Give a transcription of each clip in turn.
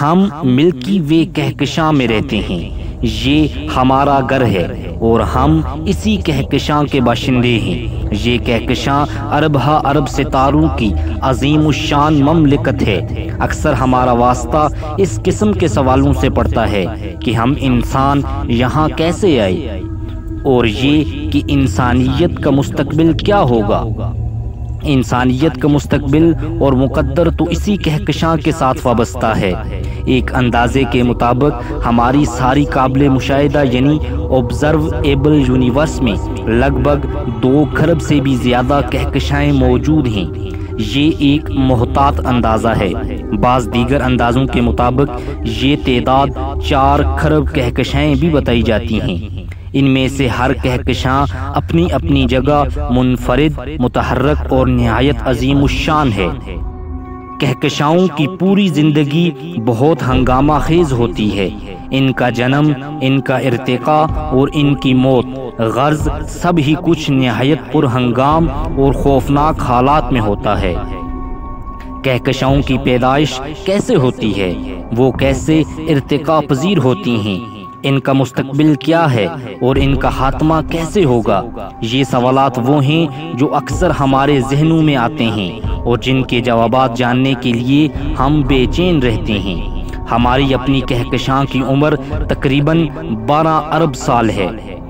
ہم ملکی وے کہکشاں میں رہتے ہیں، یہ ہمارا گھر ہے اور ہم اسی کہکشاں کے باشندے ہیں۔ یہ کہکشاں ارب ہا ارب ستاروں کی عظیم الشان مملکت ہے۔ اکثر ہمارا واسطہ اس قسم کے سوالوں سے پڑتا ہے کہ ہم انسان یہاں کیسے آئے، اور یہ کہ انسانیت کا مستقبل کیا ہوگا۔ انسانیت کا مستقبل اور مقدر تو اسی کہکشاں کے ساتھ وابستہ ہے۔ ایک اندازے کے مطابق ہماری ساری قابل مشاہدہ یعنی آبزرویبل یونیورس میں لگ بھگ 2 کھرب سے بھی زیادہ کہکشائیں موجود ہیں۔ یہ ایک محتاط اندازہ ہے۔ بعض دیگر اندازوں کے مطابق یہ تعداد 4 کھرب کہکشائیں بھی بتائی جاتی ہیں۔ ان میں سے ہر کہکشاں اپنی اپنی جگہ منفرد، متحرک اور نہایت عظیم الشان ہے۔ کہکشاؤں کی پوری زندگی بہت ہنگامہ خیز ہوتی ہے۔ ان کا جنم، ان کا ارتقاء اور ان کی موت، غرض سب ہی کچھ نہایت پرہنگام اور خوفناک حالات میں ہوتا ہے۔ کہکشاؤں کی پیدائش کیسے ہوتی ہے؟ وہ کیسے ارتقاء پذیر ہوتی ہیں؟ ان کا مستقبل کیا ہے اور ان کا خاتمہ کیسے ہوگا؟ یہ سوالات وہ ہیں جو اکثر ہمارے ذہنوں میں آتے ہیں اور جن کے جوابات جاننے کے لیے ہم بے چین رہتے ہیں۔ ہماری اپنی کہکشاں کی عمر تقریباً 12 ارب سال ہے۔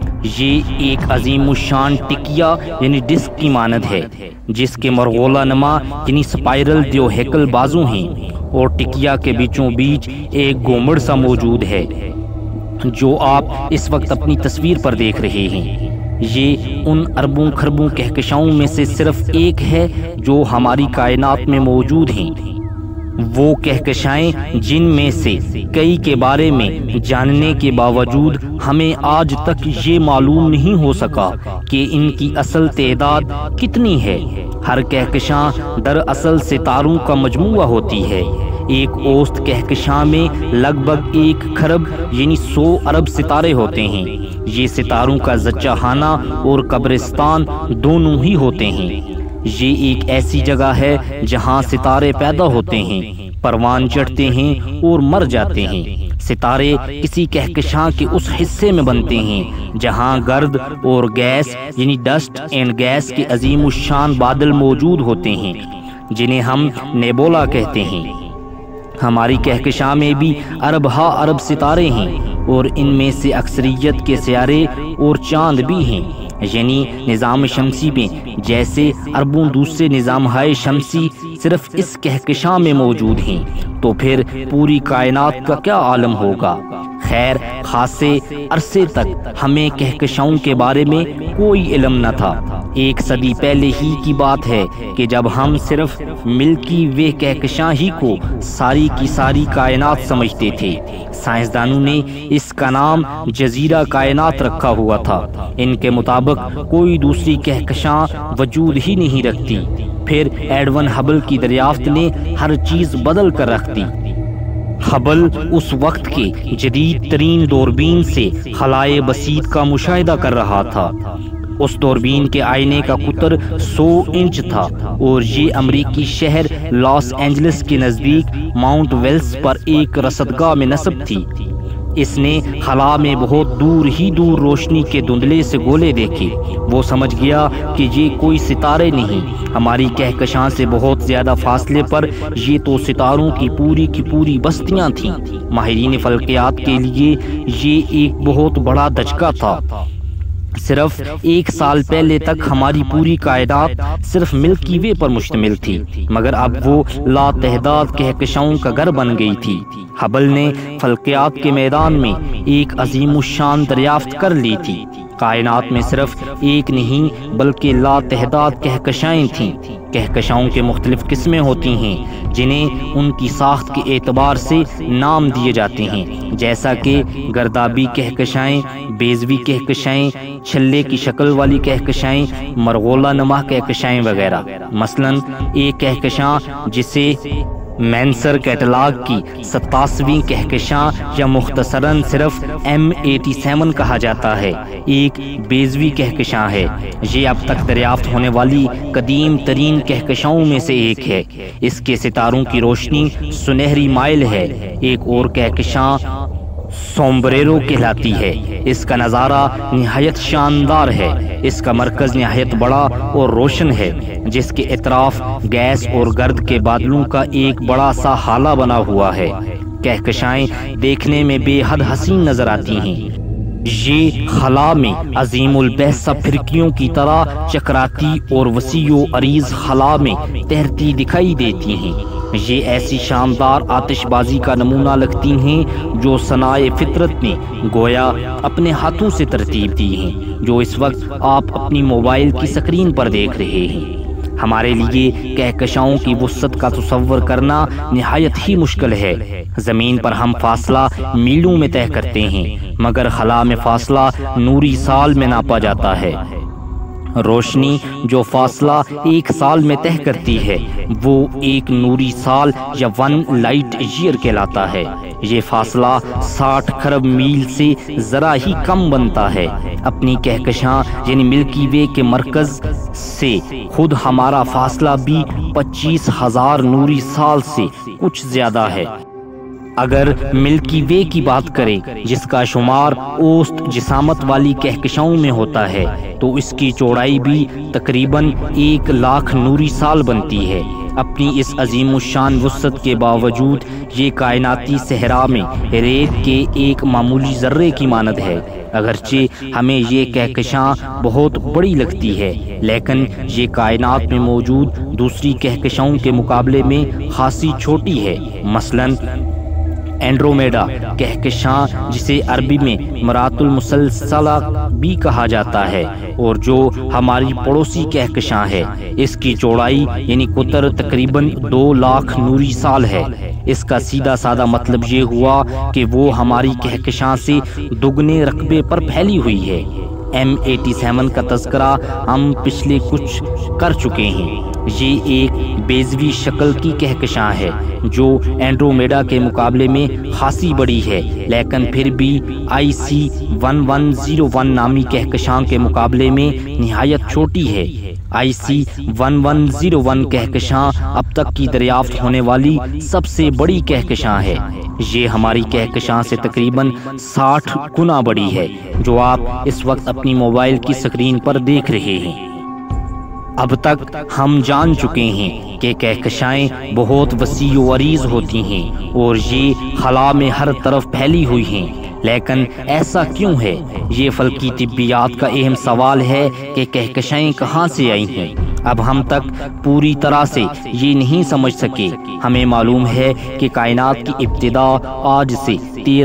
یہ ایک عظیم الشان ٹکیا یعنی ڈسک کی مانند ہے، جس کے مرغولہ نما یعنی سپائرل دیو ہیکل بازو ہیں، اور ٹکیا کے بیچوں بیچ ایک گومڑ سا موجود ہے جو آپ اس وقت اپنی تصویر پر دیکھ رہے ہیں۔ یہ ان اربوں کھربوں کہکشاؤں میں سے صرف ایک ہے جو ہماری کائنات میں موجود ہیں۔ وہ کہکشائیں جن میں سے کئی کے بارے میں جاننے کے باوجود ہمیں آج تک یہ معلوم نہیں ہو سکا کہ ان کی اصل تعداد کتنی ہے۔ ہر کہکشاں دراصل ستاروں کا مجموعہ ہوتی ہے۔ ایک اوسط کہکشاں میں لگ بھگ 1 کھرب یعنی 100 ارب ستارے ہوتے ہیں۔ یہ ستاروں کا زچہ خانہ اور قبرستان دونوں ہی ہوتے ہیں۔ یہ ایک ایسی جگہ ہے جہاں ستارے پیدا ہوتے ہیں، پروان چڑھتے ہیں اور مر جاتے ہیں۔ ستارے کسی کہکشاں کے اس حصے میں بنتے ہیں جہاں گرد اور گیس یعنی ڈسٹ اینڈ گیس کے عظیم الشان بادل موجود ہوتے ہیں، جنہیں ہم نیبولا کہتے ہیں۔ ہماری کہکشاں میں بھی ارب ہا ارب ستارے ہیں، اور ان میں سے اکثریت کے سیارے اور چاند بھی ہیں۔ یعنی نظام شمسی میں جیسے اربوں دوسرے نظام ہائے شمسی صرف اس کہکشاں میں موجود ہیں، تو پھر پوری کائنات کا کیا عالم ہوگا؟ خیر، خاصے عرصے تک ہمیں کہکشاؤں کے بارے میں کوئی علم نہ تھا۔ 1 صدی پہلے ہی کی بات ہے کہ جب ہم صرف ملکی وے کہکشاں ہی کو ساری کی ساری کائنات سمجھتے تھے۔ سائنسدانوں نے اس کا نام جزیرہ کائنات رکھا ہوا تھا۔ ان کے مطابق کوئی دوسری کہکشاں وجود ہی نہیں رکھتی۔ پھر ایڈون ہبل کی دریافت نے ہر چیز بدل کر رکھ دی۔ ہبل اس وقت کے جدید ترین دوربین سے خلائے بسیط کا مشاہدہ کر رہا تھا۔ اس دوربین کے آئینے کا قطر 100 انچ تھا، اور یہ امریکی شہر لاس اینجلس کے نزدیک ماؤنٹ ویلس پر ایک رصدگاہ میں نصب تھی۔ اس نے خلا میں بہت دور ہی دور روشنی کے دھندلے سے گولے دیکھے۔ وہ سمجھ گیا کہ یہ کوئی ستارے نہیں، ہماری کہکشاں سے بہت زیادہ فاصلے پر یہ تو ستاروں کی پوری بستیاں تھیں۔ ماہرین فلکیات کے لیے یہ ایک بہت بڑا دھچکا تھا۔ صرف 1 سال پہلے تک ہماری پوری کائنات صرف ملکی وے پر مشتمل تھی، مگر اب وہ لاتعداد کہکشاؤں کا گھر بن گئی تھی۔ ہبل نے فلکیات کے میدان میں ایک عظیم الشان دریافت کر لی تھی۔ کائنات میں صرف ایک نہیں بلکہ لاتعداد کہکشائیں تھیں۔ کہکشاؤں کے مختلف قسمیں ہوتی ہیں جنہیں ان کی ساخت کے اعتبار سے نام دیے جاتے ہیں، جیسا کہ گردابی کہکشائیں، بیضوی کہکشائیں، چھلے کی شکل والی کہکشائیں، مرغولہ نما کہکشائیں وغیرہ۔ مثلاً ایک کہکشاں جسے مینسر کیٹلاگ کی 87ویں کہکشاں یا مختصراً صرف M87 کہا جاتا ہے ایک 22ویں کہکشاں ہے۔ یہ اب تک دریافت ہونے والی قدیم ترین کہکشاؤں میں سے ایک ہے۔ اس کے ستاروں کی روشنی سنہری مائل ہے۔ ایک اور کہکشاں سومبریرو کہلاتی ہے۔ اس کا نظارہ نہایت شاندار ہے۔ اس کا مرکز نہایت بڑا اور روشن ہے، جس کے اطراف گیس اور گرد کے بادلوں کا ایک بڑا سا ہالہ بنا ہوا ہے۔ کہکشائیں دیکھنے میں بے حد حسین نظر آتی ہیں۔ یہ خلا میں عظیم البحث پھرکیوں کی طرح چکراتی اور وسیع و عریض خلا میں تیرتی دکھائی دیتی ہیں۔ یہ ایسی شاندار آتش بازی کا نمونہ لگتی ہیں جو صنائع فطرت نے گویا اپنے ہاتھوں سے ترتیب دی ہیں، جو اس وقت آپ اپنی موبائل کی سکرین پر دیکھ رہے ہیں۔ ہمارے لیے کہکشاؤں کی وسعت کا تصور کرنا نہایت ہی مشکل ہے۔ زمین پر ہم فاصلہ میلوں میں طے کرتے ہیں، مگر خلا میں فاصلہ نوری سال میں ناپا جاتا ہے۔ روشنی جو فاصلہ 1 سال میں طے کرتی ہے وہ 1 نوری سال یا 1 لائٹ ایئر کہلاتا ہے۔ یہ فاصلہ 60 کھرب میل سے ذرا ہی کم بنتا ہے۔ اپنی کہکشاں یعنی ملکی وے کے مرکز سے خود ہمارا فاصلہ بھی 25,000 نوری سال سے کچھ زیادہ ہے۔ اگر ملکی وے کی بات کریں جس کا شمار اوسط جسامت والی کہکشاؤں میں ہوتا ہے تو اس کی چوڑائی بھی تقریباً 1 لاکھ نوری سال بنتی ہے۔ اپنی اس عظیم الشان وسعت کے باوجود یہ کائناتی صحرا میں ریت کے ایک معمولی ذرے کی مانند ہے۔ اگرچہ ہمیں یہ کہکشاں بہت بڑی لگتی ہے، لیکن یہ کائنات میں موجود دوسری کہکشاؤں کے مقابلے میں خاصی چھوٹی ہے۔ مثلاً اینڈرومیڈا کہکشاں، جسے عربی میں مرات المسلسلہ بھی کہا جاتا ہے اور جو ہماری پڑوسی کہکشاں ہے، اس کی چوڑائی یعنی قطر تقریباً 2 لاکھ نوری سال ہے۔ اس کا سیدھا سادہ مطلب یہ ہوا کہ وہ ہماری کہکشاں سے دگنے رقبے پر پھیلی ہوئی ہے۔ M87 کا تذکرہ ہم پچھلے کچھ کر چکے ہیں۔ یہ ایک 22ویں شکل کی کہکشاں ہے جو اینڈرومیڈا کے مقابلے میں خاصی بڑی ہے، لیکن پھر بھی IC 1101 نامی کہکشاں کے مقابلے میں نہایت چھوٹی ہے۔ IC 1101 کہکشاں اب تک کی دریافت ہونے والی سب سے بڑی کہکشاں ہے۔ یہ ہماری کہکشاں سے تقریباً 60 گنا بڑی ہے، جو آپ اس وقت اپنی موبائل کی سکرین پر دیکھ رہے ہیں۔ اب تک ہم جان چکے ہیں کہ کہکشائیں بہت وسیع و عریض ہوتی ہیں اور یہ خلا میں ہر طرف پھیلی ہوئی ہیں، لیکن ایسا کیوں ہے؟ یہ فلکی طبیات کا اہم سوال ہے کہ کہکشائیں کہاں سے آئی ہیں۔ اب ہم تک پوری طرح سے یہ نہیں سمجھ سکے۔ ہمیں معلوم ہے کہ کائنات کی ابتدا آج سے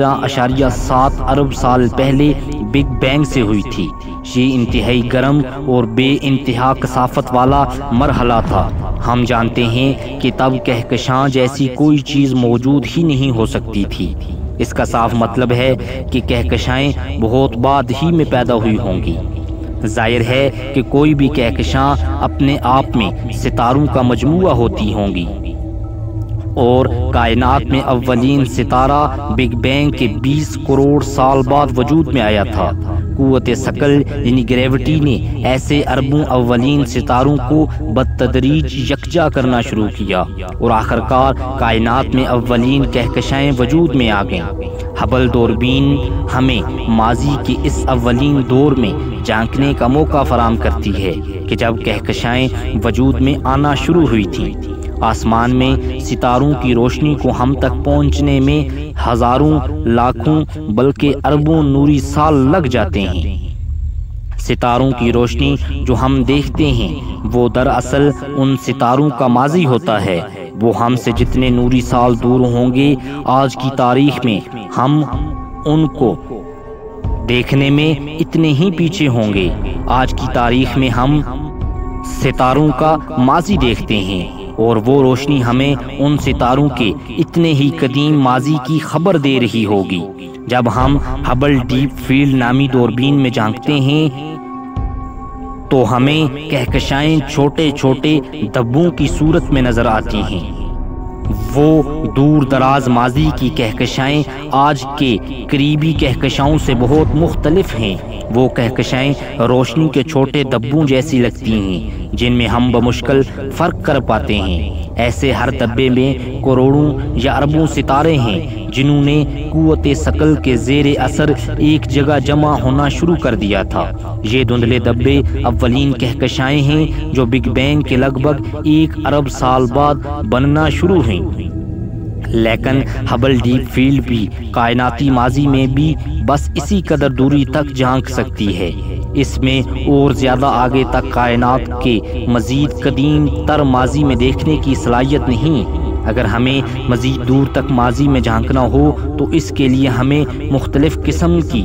13.7 ارب سال پہلے بگ بینگ سے ہوئی تھی۔ یہ انتہائی گرم اور بے انتہا کثافت والا مرحلہ تھا۔ ہم جانتے ہیں کہ تب کہکشاں جیسی کوئی چیز موجود ہی نہیں ہو سکتی تھی۔ اس کا صاف مطلب ہے کہ کہکشائیں بہت بعد ہی میں پیدا ہوئی ہوں گی۔ ظاہر ہے کہ کوئی بھی کہکشاں اپنے آپ میں ستاروں کا مجموعہ ہوتی ہوں گی، اور کائنات میں اولین ستارہ بگ بینگ کے 20 کروڑ سال بعد وجود میں آیا تھا۔ قوت ثقل یعنی گریوٹی نے ایسے اربوں اولین ستاروں کو بتدریج یکجا کرنا شروع کیا اور آخرکار کائنات میں اولین کہکشائیں وجود میں آ گئیں۔ ہبل دوربین ہمیں ماضی کے اس اولین دور میں جھانکنے کا موقع فراہم کرتی ہے کہ جب کہکشائیں وجود میں آنا شروع ہوئی تھیں۔ آسمان میں ستاروں کی روشنی کو ہم تک پہنچنے میں ہزاروں، لاکھوں بلکہ اربوں نوری سال لگ جاتے ہیں۔ ستاروں کی روشنی جو ہم دیکھتے ہیں وہ دراصل ان ستاروں کا ماضی ہوتا ہے۔ وہ ہم سے جتنے نوری سال دور ہوں گے، آج کی تاریخ میں ہم ان کو دیکھنے میں اتنے ہی پیچھے ہوں گے۔ آج کی تاریخ میں ہم ستاروں کا ماضی دیکھتے ہیں اور وہ روشنی ہمیں ان ستاروں کے اتنے ہی قدیم ماضی کی خبر دے رہی ہوگی۔ جب ہم ہبل ڈیپ فیلڈ نامی دوربین میں جھانکتے ہیں تو ہمیں کہکشائیں چھوٹے چھوٹے دھبوں کی صورت میں نظر آتی ہیں۔ وہ دور دراز ماضی کی کہکشائیں آج کے قریبی کہکشاؤں سے بہت مختلف ہیں۔ وہ کہکشائیں روشنی کے چھوٹے دبوں جیسی لگتی ہیں جن میں ہم بمشکل فرق کر پاتے ہیں۔ ایسے ہر دبے میں کروڑوں یا اربوں ستارے ہیں جنہوں نے قوت ثقل کے زیر اثر ایک جگہ جمع ہونا شروع کر دیا تھا۔ یہ دھندلے دبے اولین کہکشائیں ہیں جو بگ بینگ کے لگ بھگ 1 ارب سال بعد بننا شروع ہوئیں۔ لیکن ہبل ڈیپ فیلڈ بھی کائناتی ماضی میں بھی بس اسی قدر دوری تک جھانک سکتی ہے۔ اس میں اور زیادہ آگے تک کائنات کے مزید قدیم تر ماضی میں دیکھنے کی صلاحیت نہیں۔ اگر ہمیں مزید دور تک ماضی میں جھانکنا ہو تو اس کے لیے ہمیں مختلف قسم کی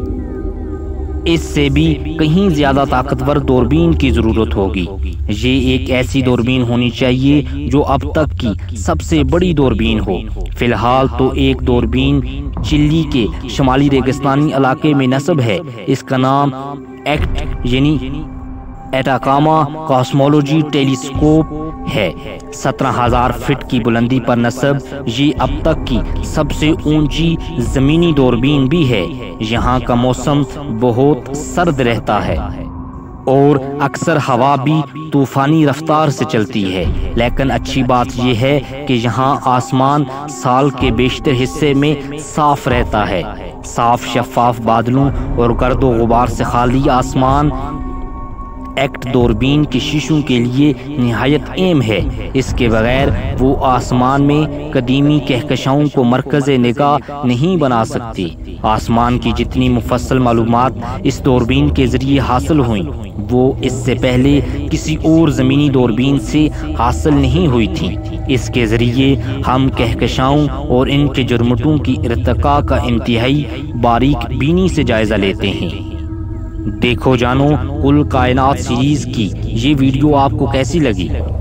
اس سے بھی کہیں زیادہ طاقتور دوربین کی ضرورت ہوگی۔ یہ ایک ایسی دوربین ہونی چاہیے جو اب تک کی سب سے بڑی دوربین ہو۔ فی الحال تو ایک دوربین چلی کے شمالی ریگستانی علاقے میں نصب ہے۔ اس کا نام ایکٹ یعنی ایٹاکاما کاسمولوجی ٹیلیسکوپ ہے۔ 17,000 فٹ کی بلندی پر نصب یہ اب تک کی سب سے اونچی زمینی دوربین بھی ہے۔ یہاں کا موسم بہت سرد رہتا ہے اور اکثر ہوا بھی طوفانی رفتار سے چلتی ہے، لیکن اچھی بات یہ ہے کہ یہاں آسمان سال کے بیشتر حصے میں صاف رہتا ہے۔ صاف شفاف بادلوں اور گرد و غبار سے خالی آسمان ایکٹ دوربین کے شیشوں کے لیے نہایت اہم ہے۔ اس کے بغیر وہ آسمان میں قدیمی کہکشاؤں کو مرکز نگاہ نہیں بنا سکتی۔ آسمان کی جتنی مفصل معلومات اس دوربین کے ذریعے حاصل ہوئیں وہ اس سے پہلے کسی اور زمینی دوربین سے حاصل نہیں ہوئی تھیں۔ اس کے ذریعے ہم کہکشاؤں اور ان کے جرمٹوں کی ارتقاء کا انتہائی باریک بینی سے جائزہ لیتے ہیں۔ دیکھو جانو کل کائنات سیریز کی یہ ویڈیو آپ کو کیسی لگی؟